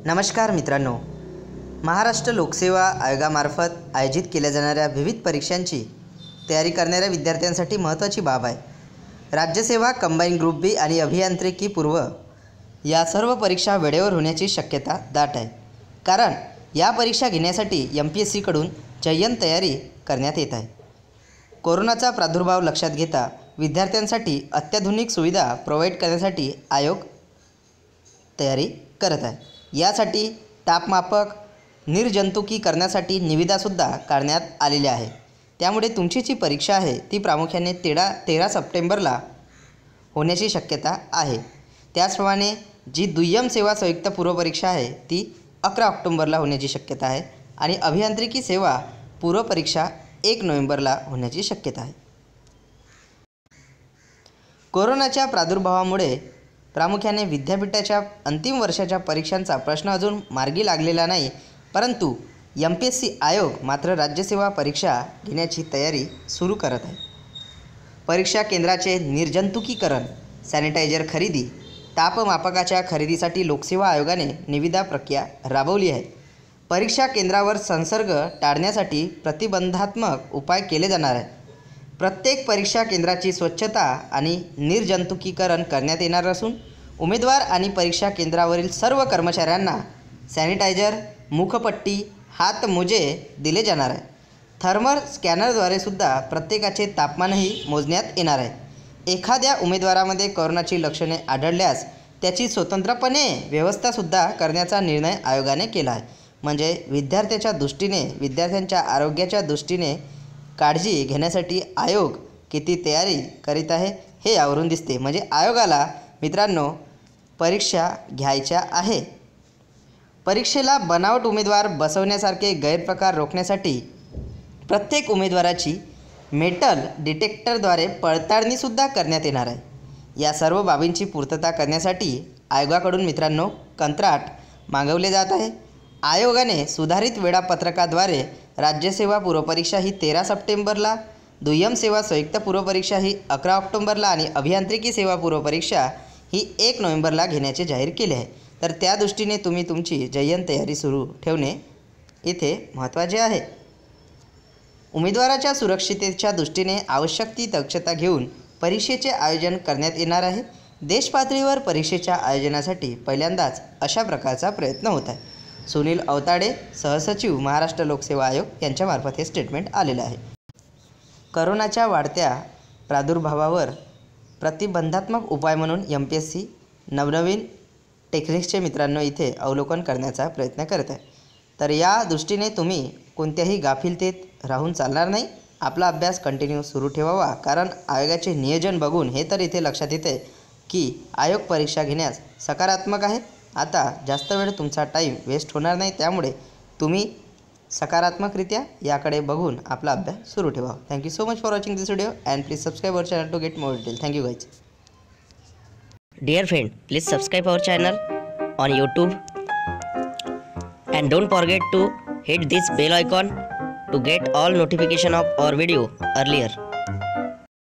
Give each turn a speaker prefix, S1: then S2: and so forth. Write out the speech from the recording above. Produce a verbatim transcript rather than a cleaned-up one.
S1: नमस्कार मित्रांनो, महाराष्ट्र लोकसेवा आयोगामार्फत आयोजित केल्या जाणाऱ्या विविध परीक्षांची तयारी करणाऱ्या विद्यार्थ्यांसाठी महत्त्वाची बाब आहे। राज्यसेवा, कंबाईन ग्रुप बी आणि अभियांत्रिकी पूर्व या सर्व परीक्षा वेळेवर होण्याची शक्यता दाट आहे, कारण या परीक्षा घेण्यासाठी एम पी एस सीकडून जय्यत तयारी करण्यात येत आहे। कोरोनाचा प्रादुर्भाव लक्षात घेता विद्यार्थ्यांसाठी अत्याधुनिक सुविधा प्रोव्हाइड करण्यासाठी आयोग तयारी करत आहे। यासाठी तापमापक निर्जंतुकीकरणासाठी निविदासुद्धा काढण्यात आलेली आहे। त्यामुळे तुमची जी परीक्षा आहे ती प्रामुख्याने तेरा तेरा सप्टेंबरला होण्याची शक्यता आहे। त्याचप्रमाणे जी दुय्यम सेवा संयुक्त पूर्व परीक्षा आहे ती अकरा ऑक्टोबरला होण्याची शक्यता आहे आणि अभियांत्रिकी सेवा पूर्व परीक्षा एक नोव्हेंबरला होण्याची शक्यता आहे। कोरोनाच्या प्रादुर्भावामुळे प्रामुख्याने विद्यापीठाच्या अंतिम वर्षाच्या परीक्षांचा प्रश्न अजून मार्गी लागलेला नाही, परंतु एम पी एस सी आयोग मात्र राज्यसेवा परीक्षा घेण्याची तयारी सुरू करत आहे। परीक्षा केंद्राचे निर्जंतुकीकरण, सॅनिटायझर खरेदी, तापमापकाच्या खरेदीसाठी लोकसेवा आयोगाने निविदा प्रक्रिया राबवली आहे। परीक्षा केंद्रावर संसर्ग टाळण्यासाठी प्रतिबंधात्मक उपाय केले जाणार आहे। प्रत्येक परीक्षा केंद्राची स्वच्छता आणि निर्जंतुकीकरण करण्यात येणार असून उमेदवार आणि परीक्षा केंद्रावरील सर्व कर्मचाऱ्यांना सॅनिटायझर, मुखपट्टी, हातमोजे दिले जाणार आहे। थर्मल स्कॅनरद्वारे सुद्धा प्रत्येकाचे तापमानही मोजण्यात येणार आहे। एखाद्या उमेदवारामध्ये कोरोनाची लक्षणे आढळल्यास त्याची स्वतंत्रपणे व्यवस्थासुद्धा करण्याचा निर्णय आयोगाने केला आहे। म्हणजे विद्यार्थ्याच्या दृष्टीने, विद्यार्थ्यांच्या आरोग्याच्या दृष्टीने काळजी घेण्यासाठी आयोग किती तयारी करीत आहे हे यावरून दिसते। म्हणजे आयोगाला मित्रांनो परीक्षा घ्यायच्या आहे। परीक्षेला बनावट उमेदवार बसवण्यासारखे गैरप्रकार रोखण्यासाठी प्रत्येक उमेदवाराची मेटल डिटेक्टरद्वारे पडताळणीसुद्धा करण्यात येणार आहे। या सर्व बाबींची पूर्तता करण्यासाठी आयोगाकडून मित्रांनो कंत्राट मागवले जात आहे। आयोगाने सुधारित वेळापत्रकाद्वारे राज्यसेवा पूर्वपरीक्षा ही तेरा सप्टेंबरला, दुय्यम सेवा संयुक्त पूर्वपरीक्षा ही अकरा ऑक्टोबरला आणि अभियांत्रिकी सेवा पूर्वपरीक्षा ही एक नोव्हेंबरला घेण्याचे जाहीर केले आहे। तर त्या दृष्टीने तुम्ही तुमची जय्यत तयारी सुरू ठेवणे इथे महत्त्वाचे आहे। उमेदवाराच्या सुरक्षिततेच्या दृष्टीने आवश्यक ती दक्षता घेऊन परीक्षेचे आयोजन करण्यात येणार आहे। देशपातळीवर परीक्षेच्या आयोजनासाठी पहिल्यांदाच अशा प्रकारचा प्रयत्न होत आहे। सुनील अवताडे, सहसचिव, महाराष्ट्र लोकसेवा आयोग यांच्यामार्फत हे स्टेटमेंट आलेलं आहे। करोनाच्या वाढत्या प्रादुर्भावावर प्रतिबंधात्मक उपाय म्हणून एम पी एस सी नवनवीन टेक्निक्सचे मित्रांनो इथे अवलोकन करण्याचा प्रयत्न करत आहे। तर या दृष्टीने तुम्ही कोणत्याही गाफिलतीत राहून चालणार नाही, आपला अभ्यास कंटिन्यू सुरू ठेवावा, कारण आयोगाचे नियोजन बघून हे तर इथे लक्षात येते की आयोग परीक्षा घेण्यास सकारात्मक आहे। आता जास्त वेळ तुमचा टाईम वेस्ट होणार नाही, त्यामुळे तुम्ही सकारात्मकरित्या याकडे बघून आपला अभ्यास सुरू ठेवा। Thank you so much for watching this video and please subscribe our channel to get more detail. Thank you guys.
S2: Dear friend, please subscribe our channel on YouTube and don't forget to hit this bell icon to get all notification of our video earlier.